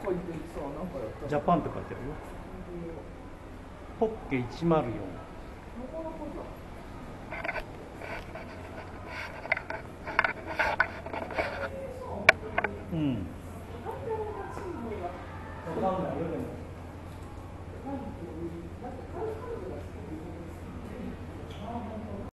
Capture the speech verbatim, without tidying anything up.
ジャパンって書いてあるよ。ポッケいちまるよん。うん。わかんないよでも。